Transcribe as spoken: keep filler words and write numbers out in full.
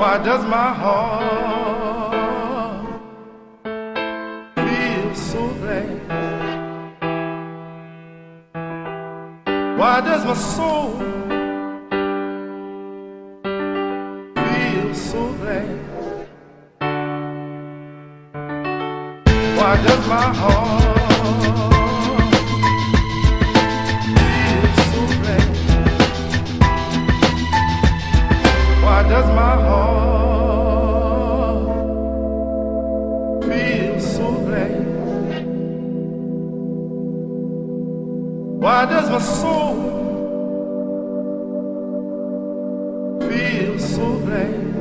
Why does my heart feel so glad? Why does my soul feel so glad? Why does my heart feel so glad? Why does my heart feel so glad? Why does my soul feel so glad?